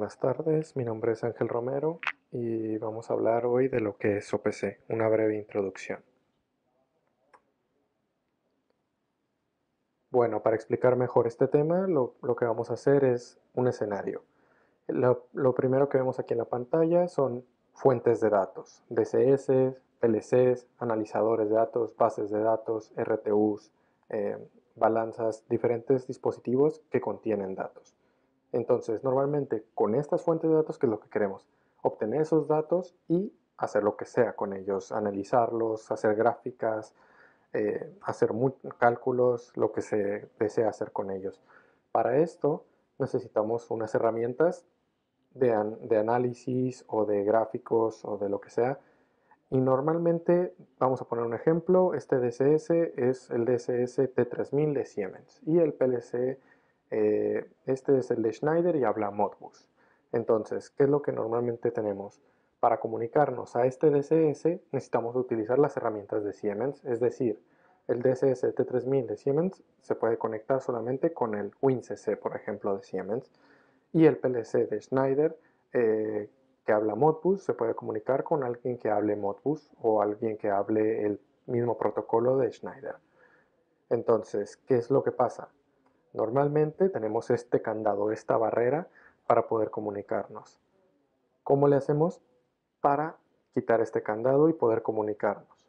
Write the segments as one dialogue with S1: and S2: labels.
S1: Buenas tardes, mi nombre es Ángel Romero y vamos a hablar hoy de lo que es OPC, una breve introducción. Bueno, para explicar mejor este tema, lo que vamos a hacer es un escenario. Lo primero que vemos aquí en la pantalla son fuentes de datos, DCS, PLCs, analizadores de datos, bases de datos, RTUs, balanzas, diferentes dispositivos que contienen datos. Entonces, normalmente con estas fuentes de datos, ¿qué es lo que queremos? Obtener esos datos y hacer lo que sea con ellos, analizarlos, hacer gráficas, hacer cálculos, lo que se desea hacer con ellos. Para esto necesitamos unas herramientas de análisis o de gráficos o de lo que sea. Y normalmente, vamos a poner un ejemplo, este DCS es el DCS T3000 de Siemens y el PLC, este es el de Schneider y habla Modbus. Entonces, ¿qué es lo que normalmente tenemos? Para comunicarnos a este DCS necesitamos utilizar las herramientas de Siemens, es decir, el DCS T3000 de Siemens se puede conectar solamente con el WinCC, por ejemplo, de Siemens, y el PLC de Schneider, que habla Modbus, se puede comunicar con alguien que hable Modbus o alguien que hable el mismo protocolo de Schneider. Entonces, ¿qué es lo que pasa? Normalmente tenemos este candado, esta barrera para poder comunicarnos. ¿Cómo le hacemos para quitar este candado y poder comunicarnos?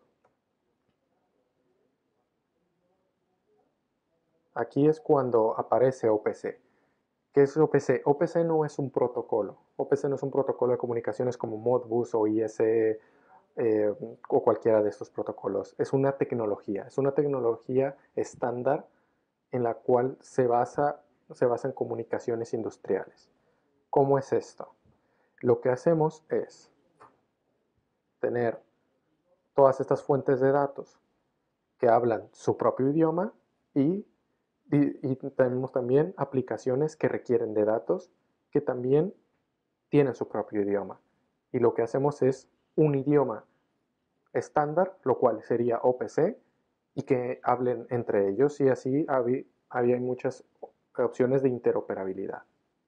S1: Aquí es cuando aparece OPC. ¿Qué es OPC? OPC no es un protocolo. OPC no es un protocolo de comunicaciones como Modbus o ISE, o cualquiera de estos protocolos. Es una tecnología estándar en la cual se basa en comunicaciones industriales. ¿Cómo es esto? Lo que hacemos es tener todas estas fuentes de datos que hablan su propio idioma y, y tenemos también aplicaciones que requieren de datos que también tienen su propio idioma. Y lo que hacemos es un idioma estándar, lo cual sería OPC, y que hablen entre ellos y así había muchas opciones de interoperabilidad.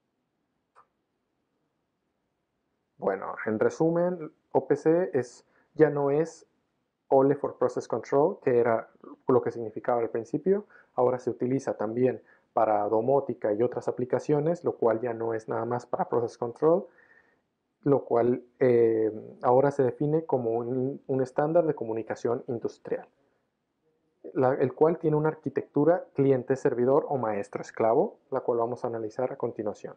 S1: Bueno, en resumen, OPC ya no es Only for Process Control, que era lo que significaba al principio, ahora se utiliza también para domótica y otras aplicaciones, lo cual ya no es nada más para Process Control, lo cual ahora se define como un estándar de comunicación industrial, el cual tiene una arquitectura cliente-servidor o maestro-esclavo, la cual vamos a analizar a continuación.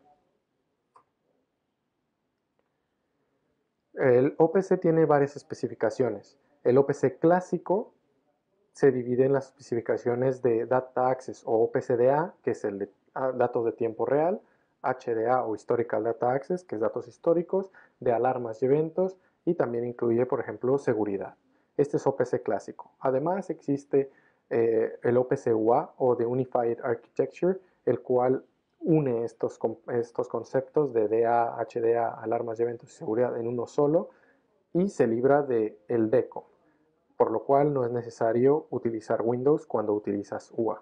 S1: El OPC tiene varias especificaciones. El OPC clásico se divide en las especificaciones de Data Access o OPCDA, que es el de datos de tiempo real, HDA o Historical Data Access, que es datos históricos, de alarmas y eventos, y también incluye, por ejemplo, seguridad. Este es OPC clásico. Además existe el OPC UA o de Unified Architecture, el cual une estos conceptos de DA, HDA, alarmas y eventos y seguridad en uno solo y se libra del DECO, por lo cual no es necesario utilizar Windows cuando utilizas UA.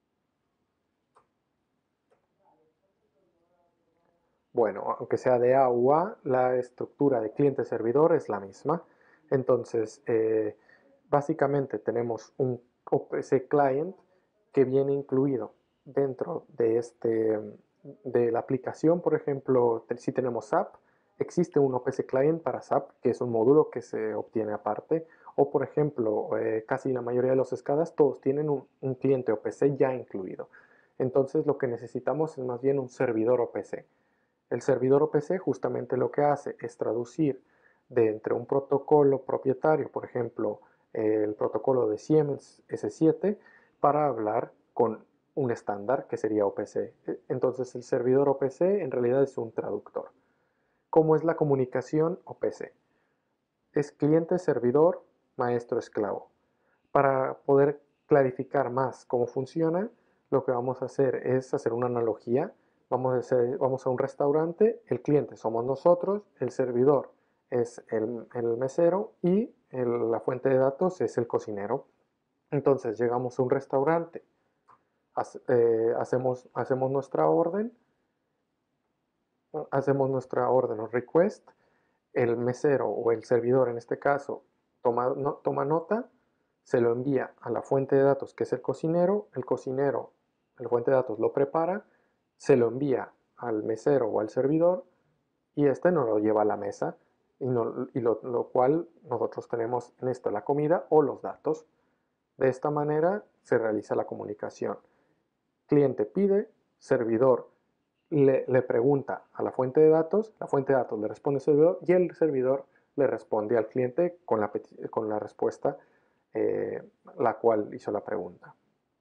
S1: Bueno, aunque sea de A u A, la estructura de cliente-servidor es la misma. Entonces, básicamente tenemos un OPC Client que viene incluido dentro de la aplicación. Por ejemplo, si tenemos SAP, existe un OPC Client para SAP, que es un módulo que se obtiene aparte. O, por ejemplo, casi la mayoría de los SCADAs, todos tienen un cliente OPC ya incluido. Entonces, lo que necesitamos es más bien un servidor OPC. El servidor OPC justamente lo que hace es traducir de entre un protocolo propietario, por ejemplo, el protocolo de Siemens S7, para hablar con un estándar que sería OPC. Entonces el servidor OPC en realidad es un traductor. ¿Cómo es la comunicación OPC? Es cliente-servidor, maestro-esclavo. Para poder clarificar más cómo funciona, lo que vamos a hacer es hacer una analogía. Vamos a un restaurante, el cliente somos nosotros, el servidor es el mesero y la fuente de datos es el cocinero. Entonces llegamos a un restaurante, hacemos nuestra orden hacemos nuestra orden o request, el mesero o el servidor en este caso toma nota, se lo envía a la fuente de datos que es el cocinero, la fuente de datos lo prepara, se lo envía al mesero o al servidor y este nos lo lleva a la mesa lo cual nosotros tenemos en esto la comida o los datos. De esta manera se realiza la comunicación. Cliente pide, servidor le pregunta a la fuente de datos le responde al servidor y el servidor le responde al cliente con la respuesta eh, la cual hizo la pregunta.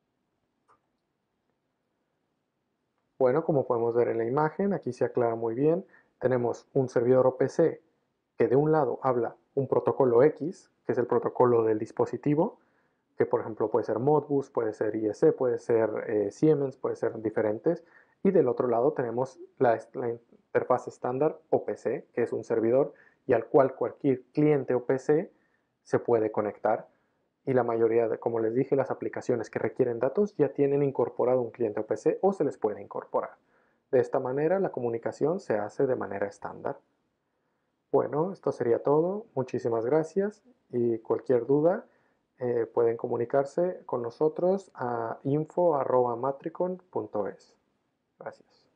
S1: Bueno, como podemos ver en la imagen, aquí se aclara muy bien. Tenemos un servidor OPC que de un lado habla un protocolo X, que es el protocolo del dispositivo, que por ejemplo puede ser Modbus, puede ser IEC, puede ser Siemens, puede ser diferentes. Y del otro lado tenemos la interfaz estándar OPC, que es un servidor y al cual cualquier cliente OPC se puede conectar. Y la mayoría, como les dije, las aplicaciones que requieren datos ya tienen incorporado un cliente OPC o se les puede incorporar. De esta manera la comunicación se hace de manera estándar. Bueno, esto sería todo. Muchísimas gracias y cualquier duda pueden comunicarse con nosotros a info@matricon.es. Gracias.